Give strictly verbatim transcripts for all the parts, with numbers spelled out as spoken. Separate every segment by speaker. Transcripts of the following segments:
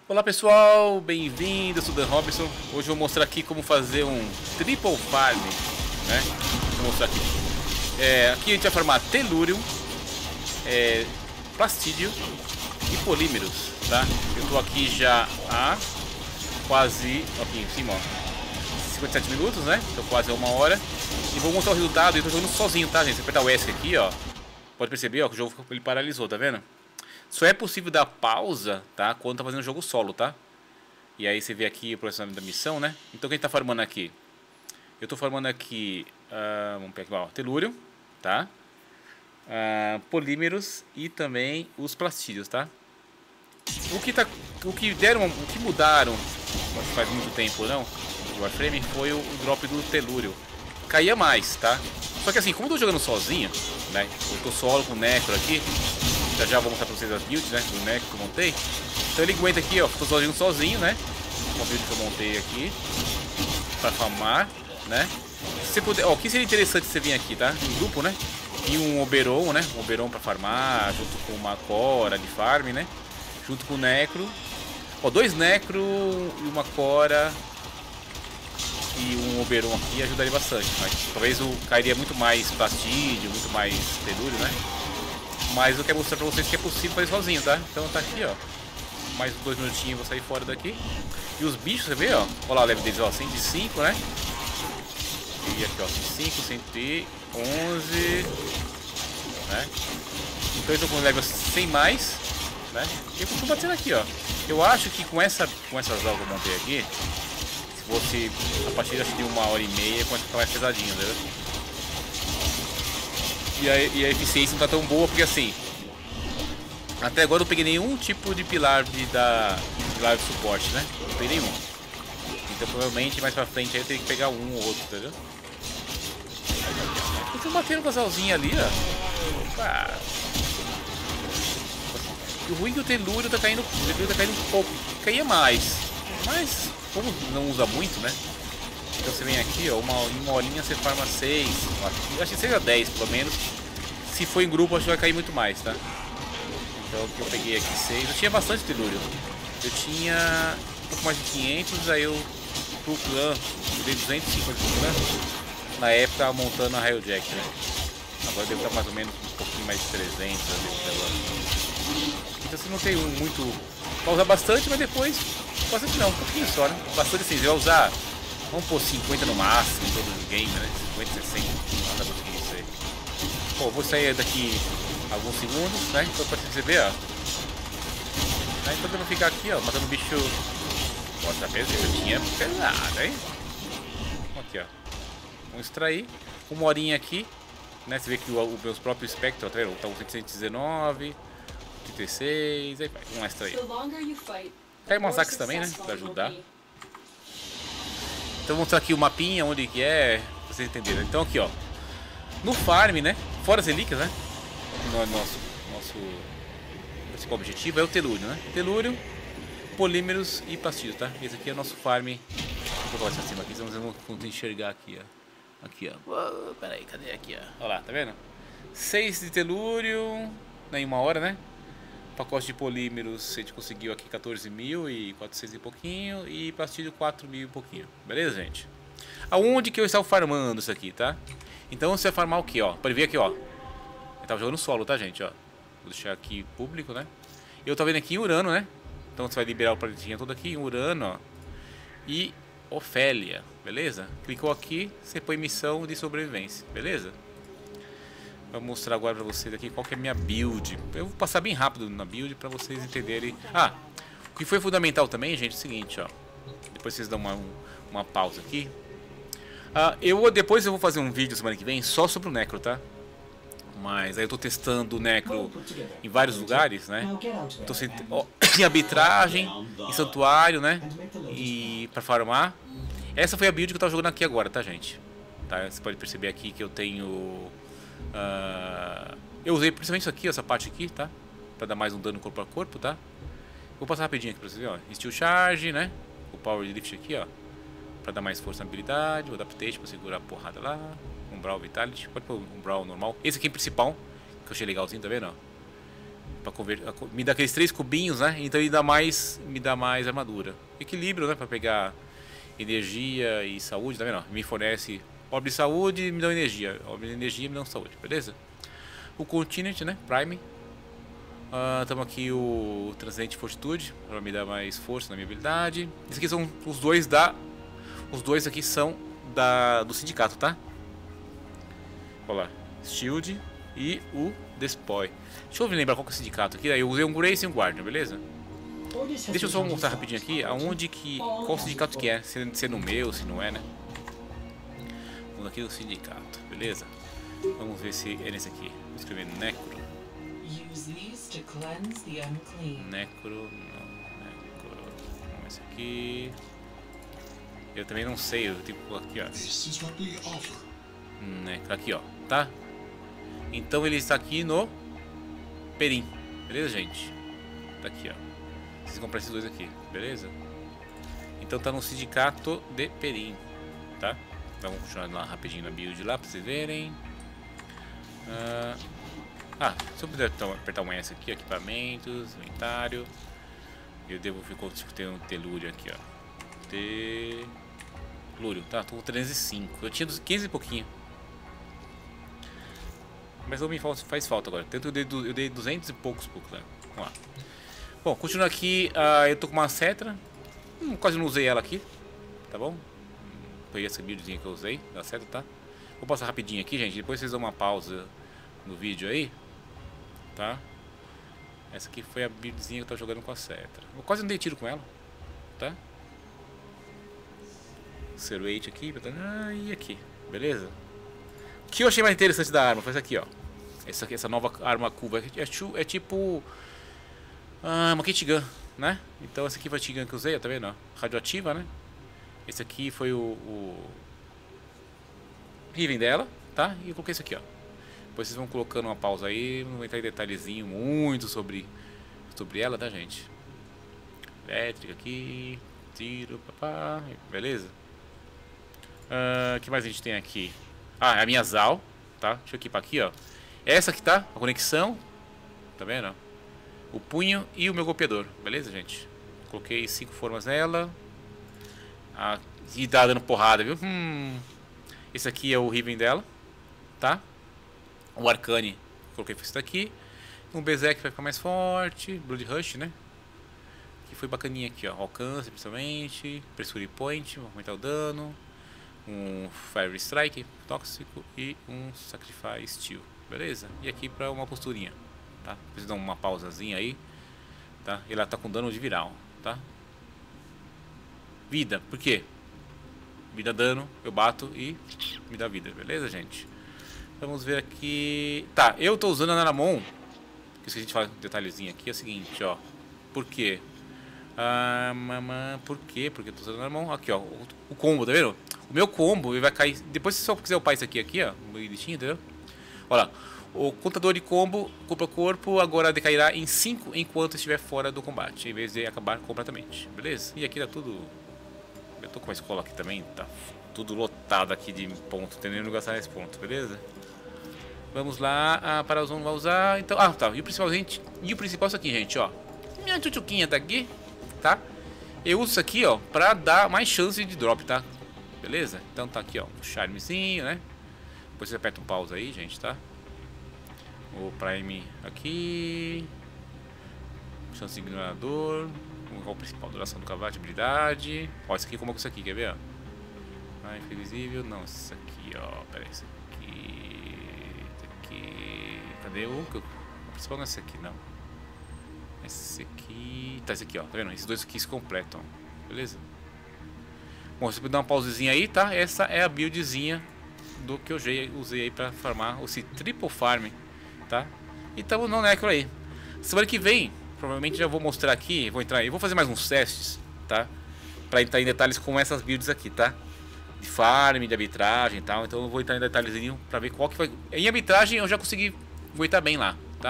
Speaker 1: Olá pessoal, bem-vindos, eu sou Dan Robinson. Hoje eu vou mostrar aqui como fazer um triple farm, né? Vou mostrar aqui. É, aqui a gente vai farmar telúrio, é, plastídio e polímeros, tá? Eu tô aqui já há quase, aqui em cima, ó, cinquenta e sete minutos, né? Então quase uma hora. E vou mostrar o resultado. Eu tô jogando sozinho, tá, gente? Se apertar o S aqui, ó, pode perceber, ó, que o jogo ele paralisou, tá vendo? Só é possível dar pausa, tá? Quando tá fazendo jogo solo, tá? E aí você vê aqui o processamento da missão, né? Então quem tá farmando aqui? Eu tô farmando aqui, uh, vamos pegar, ó, telúrio, tá? Uh, polímeros e também os plastídeos, tá? O que tá, o que deram, o que mudaram, faz muito tempo não, o Warframe foi o, o drop do telúrio. Caía mais, tá? Só que assim, como eu tô jogando sozinho, né? Eu tô solo com o Necro aqui. Já já vou mostrar pra vocês as builds, né, do Necro que eu montei. Então ele aguenta aqui, ó, tô sozinho sozinho, né. Uma build que eu montei aqui pra farmar, né. Se você puder, ó, o que seria interessante você vir aqui, tá, em grupo, né. E um Oberon, né, um Oberon pra farmar, junto com uma Cora de farm, né. Junto com o Necro. Ó, dois Necro e uma Cora e um Oberon aqui ajudaria bastante, mas talvez o cairia muito mais plastídio, muito mais telúrio, né. Mas eu quero mostrar pra vocês que é possível fazer sozinho, tá? Então tá aqui, ó. Mais dois minutinhos eu vou sair fora daqui. E os bichos, você vê, ó. Olha lá o level deles, ó. cento e cinco, né? E aqui, ó. cento e cinco, cento e onze. Né? Então eu tô com o level cem mais. Né? E eu continuo batendo aqui, ó. Eu acho que com, essa, com essas aulas que eu montei aqui, se fosse a partir acho, de uma hora e meia, começa a ficar mais pesadinho, né? E a, e a eficiência não tá tão boa, porque assim, até agora eu não peguei nenhum tipo de pilar de, da, pilar de suporte, né? Não peguei nenhum. Então provavelmente mais pra frente aí eu teria que pegar um ou outro, entendeu? Eu tô batendo com a casalzinha ali, ó. Ah. E o ruim é que o telúrio tá caindo, o telúrio tá caindo um pouco, caía mais. Mas como não usa muito, né? Então você vem aqui, ó, uma, uma horinha você farma seis, eu acho que seja dez pelo menos. Se for em grupo, acho que vai cair muito mais, tá? Então o que eu peguei aqui seis, eu tinha bastante telúrio. Eu tinha um pouco mais de quinhentos, aí eu pro clã, eu dei duzentos e cinquenta pro clã. Na época tava montando a Railjack, né? Agora deve estar mais ou menos um pouquinho mais de trezentos ali. Então você não tem um muito... Vai usar bastante, mas depois... Bastante não, um pouquinho só, né? Bastante assim, você vai usar... Vamos pôr cinquenta no máximo em todos os games, né? cinquenta, sessenta, nada muito que isso aí. Bom, vou sair daqui alguns segundos, né? Então pra perceber, ó. Então eu vou ficar aqui, ó, matando o bicho. Bota a pesada, tinha pesada, hein? Aqui, ó. Vamos extrair. Uma horinha aqui, né? Você vê que os meus próprios Spectre, tá vendo? Tá com cento e dezenove, trinta e seis, aí vai. Vamos lá extrair. Pega umas axes também, né? Pra ajudar. Então vou mostrar aqui o mapinha, onde que é, pra vocês entenderem. Então aqui, ó, no farm, né, fora as relíquias, né, no nosso, nosso principal objetivo é o telúrio, né, telúrio, polímeros e plastídeos, tá, esse aqui é o nosso farm. Vou colocar acima aqui, senão vocês não vão enxergar aqui, ó, aqui, ó, oh, pera aí, cadê aqui, ó, olha lá, tá vendo, seis de telúrio, né, em uma hora, né. Pacote de polímeros a gente conseguiu aqui quatorze mil e quatrocentos e pouquinho. E plastídio quatro mil e pouquinho. Beleza, gente? Aonde que eu estava farmando isso aqui, tá? Então você vai farmar o que, ó? Pode ver aqui, ó. Eu tava jogando solo, tá, gente? Ó. Vou deixar aqui público, né? Eu tô vendo aqui em Urano, né? Então você vai liberar o planetinha todo aqui em Urano, ó. E Ofélia, beleza? Clicou aqui, você põe missão de sobrevivência, beleza? Vou mostrar agora pra vocês aqui qual que é a minha build. Eu vou passar bem rápido na build pra vocês entenderem. Ah, o que foi fundamental também, gente, é o seguinte, ó. Depois vocês dão uma, uma pausa aqui. Ah, eu, depois eu vou fazer um vídeo semana que vem só sobre o Necro, tá? Mas aí eu tô testando o Necro em vários lugares, né? Tô ó, em arbitragem, em santuário, né? E pra farmar. Essa foi a build que eu tava jogando aqui agora, tá, gente? Tá? Você pode perceber aqui que eu tenho... Uh, eu usei principalmente isso aqui, essa parte aqui, tá? Pra dar mais um dano corpo a corpo, tá? Vou passar rapidinho aqui pra vocês verem, ó. Steel Charge, né? O Power Lift aqui, ó. Pra dar mais força na habilidade. O Adaptation pra segurar a porrada lá. Um Brawl Vitality. Pode pôr um Brawl normal. Esse aqui é o principal, que eu achei legalzinho, tá vendo? Ó? pra converter, me dá aqueles três cubinhos, né? Então ele dá mais, me dá mais armadura. Equilíbrio, né? Pra pegar energia e saúde, tá vendo? Me fornece orbe de saúde e me dá energia. Orbe de energia e me dá saúde, beleza? O Continent, né? Prime. Estamos uh, aqui o Transcendente Fortitude, para me dar mais força na minha habilidade. Esses aqui são os dois da... Os dois aqui são da, do sindicato, tá? Olha lá. Shield e o Despoy. Deixa eu lembrar qual que é o sindicato aqui. Eu usei um Grace e um Guardian, beleza? Deixa eu só mostrar rapidinho aqui aonde que... Qual sindicato que é. Se, se é no meu, se não é, né? Vamos aqui no sindicato, beleza? Vamos ver se é nesse aqui. Vou escrever Necro. Necro, não, Necro. Vamos ver esse aqui. Eu também não sei, eu tenho que colocar aqui, ó. Necro, aqui, ó, tá? Então ele está aqui no Perim, beleza, gente? Tá aqui, ó. Vocês comprar esses dois aqui, beleza? Então tá no sindicato de Perim, tá? Então vamos continuar lá rapidinho na build lá pra vocês verem. Uh, ah, se eu puder apertar um S aqui, equipamentos, inventário. Eu devo ficar ter um telúrio aqui, ó. Telúrio, tá? Tô com trezentos e cinco. Eu tinha quinze e pouquinho. Mas não me faz falta agora. Tanto eu dei, eu dei duzentos e poucos poucos, né? Vamos lá. Bom, continuando aqui, uh, eu tô com uma Cetra. Hum, quase não usei ela aqui, tá bom? Peguei essa buildzinha que eu usei, dá certo, tá? Vou passar rapidinho aqui, gente. Depois vocês dão uma pausa no vídeo aí, tá? Essa aqui foi a buildzinha que eu tô jogando com a Cetra. Eu quase não dei tiro com ela, tá? Serweight aqui, ah, e aqui, beleza? O que eu achei mais interessante da arma foi essa aqui, ó. Essa, aqui, essa nova arma curva. É, é tipo ah, uma kit gun, né? Então essa aqui foi a kit gun que eu usei, tá vendo? Radioativa, né? Esse aqui foi o, o Riven dela, tá? E eu coloquei isso aqui, ó. Depois vocês vão colocando uma pausa aí. Não vou entrar em detalhezinho muito sobre, sobre ela, tá, gente? Elétrica aqui. Tiro, papá. Beleza? O uh, que mais a gente tem aqui? Ah, é a minha Zal, tá? Deixa eu equipar aqui, ó. Essa aqui, tá? A conexão. Tá vendo? O punho e o meu golpeador. Beleza, gente? Coloquei cinco formas nela. Ah, e tá dando porrada, viu? Hum. Esse aqui é o Riven dela, tá? O Arcane, coloquei isso daqui. Um Berserk vai ficar mais forte. Blood Rush, né? Que foi bacaninha aqui, ó. Alcance, principalmente. Pressure Point, aumentar o dano. Um Fire Strike, tóxico. E um Sacrifice Steel, beleza? E aqui pra uma posturinha, tá? Vocês dão uma pausazinha aí, tá? E ela tá com dano de viral, tá? Vida, por quê? Vida, dano, eu bato e me dá vida, beleza, gente? Vamos ver aqui. Tá, eu tô usando a Naramon. Que isso que a gente fala um detalhezinho aqui é o seguinte, ó. Por quê? Ah, mamã, por quê? Porque eu tô usando a Naramon. Aqui, ó, o, o combo, tá vendo? O meu combo ele vai cair. Depois, se você só quiser upar isso aqui, aqui, ó, no listinho, entendeu? Olha lá. O contador de combo, corpo a corpo, agora decairá em cinco enquanto estiver fora do combate, em vez de acabar completamente, beleza? E aqui tá tudo. Eu tô com uma escola aqui também, tá tudo lotado aqui de ponto, tentando gastar esse ponto, beleza? Vamos lá, ah, para os não vai usar, então, ah, tá, e o principal, gente, e o principal é isso aqui, gente, ó. Minha tchutchuquinha tá aqui, tá? Eu uso isso aqui, ó, pra dar mais chance de drop, tá? Beleza? Então tá aqui, ó, o charmezinho, né? Depois você aperta um pause aí, gente, tá? O Prime aqui. Chance de ignorador. O principal, duração do cavalo, habilidade. Ó, esse aqui como é que isso aqui, quer ver, ó? Ah, invisível, não, esse aqui, ó. Pera aí, esse aqui. Esse aqui. Cadê o? O principal não é esse aqui, não. Esse aqui. Tá, esse aqui, ó. Tá vendo? Esses dois aqui se completam, beleza? Bom, você pode dar uma pausezinha aí, tá? Essa é a buildzinha do que eu usei aí pra farmar esse triple farm, tá? E tamo no Necro aí. Semana que vem, provavelmente já vou mostrar aqui, vou entrar aí, vou fazer mais uns testes, tá? Pra entrar em detalhes com essas builds aqui, tá? De farm, de arbitragem e tal. Então eu vou entrar em detalhezinho pra ver qual que vai... Em arbitragem eu já consegui aguentar bem lá, tá?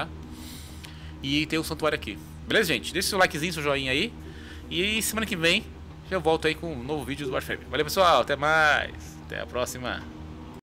Speaker 1: E tem o santuário aqui. Beleza, gente? Deixa o seu likezinho, seu joinha aí. E semana que vem eu volto aí com um novo vídeo do Warframe. Valeu, pessoal. Até mais. Até a próxima.